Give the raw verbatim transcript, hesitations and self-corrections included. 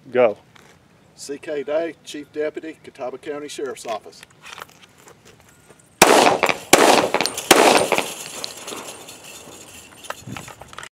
Go. C K Day, Chief Deputy, Catawba County Sheriff's Office.